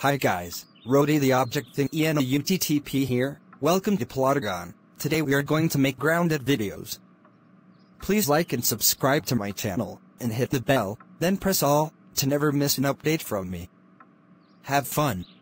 Hi guys, Rody the object thing and a UTTP here. Welcome to Plotagon. Today we are going to make grounded videos. Please like and subscribe to my channel, and hit the bell, then press all, to never miss an update from me. Have fun.